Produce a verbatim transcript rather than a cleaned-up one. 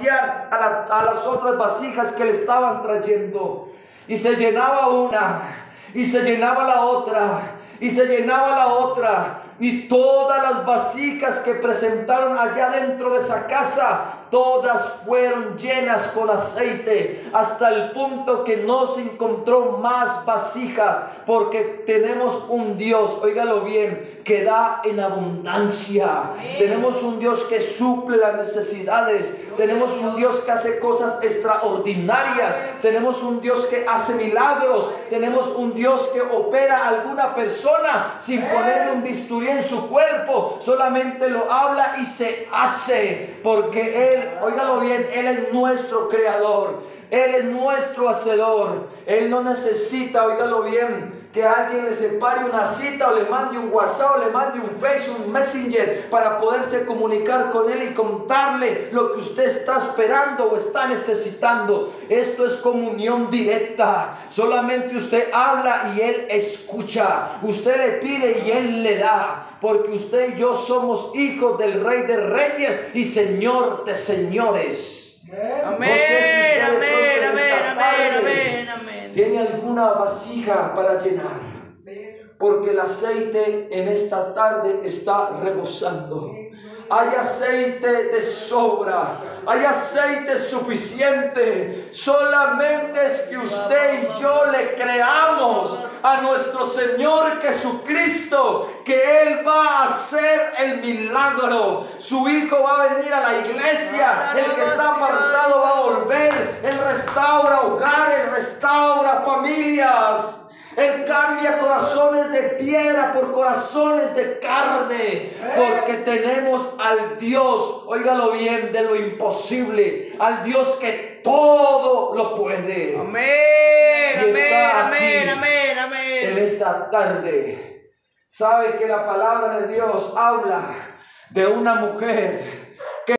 vaciar a, la, a las otras vasijas que le estaban trayendo. Y se llenaba una, y se llenaba la otra, y se llenaba la otra. Y todas las vasijas que presentaron allá dentro de esa casa, todas fueron llenas con aceite, hasta el punto que no se encontró más vasijas, porque tenemos un Dios, óigalo bien, que da en abundancia. Amén. Tenemos un Dios que suple las necesidades. Tenemos un Dios que hace cosas extraordinarias. Tenemos un Dios que hace milagros. Tenemos un Dios que opera a alguna persona sin ponerle un bisturí en su cuerpo. Solamente lo habla y se hace, porque Él, óigalo bien, Él es nuestro creador. Él es nuestro hacedor. Él no necesita, óigalo bien, que alguien le separe una cita o le mande un WhatsApp o le mande un Face, un Messenger para poderse comunicar con Él y contarle lo que usted está esperando o está necesitando. Esto es comunión directa. Solamente usted habla y Él escucha. Usted le pide y Él le da. Porque usted y yo somos hijos del Rey de Reyes y Señor de Señores. Amén, No sé si usted amén, amén, tarde amén, amén. tiene alguna vasija para llenar, porque el aceite en esta tarde está rebosando. Hay aceite de sobra, hay aceite suficiente. Solamente es que usted y yo le creamos a nuestro Señor Jesucristo que Él va a hacer el milagro. Su Hijo va a venir a la iglesia. El que está apartado va a volver. Él restaura hogares, restaura familias. Él cambia corazones de piedra por corazones de carne, porque tenemos al Dios, óigalo bien, de lo imposible, al Dios que todo lo puede. Amén, Y está amén, aquí amén, amén, en amén. esta tarde. Sabe que la palabra de Dios habla de una mujer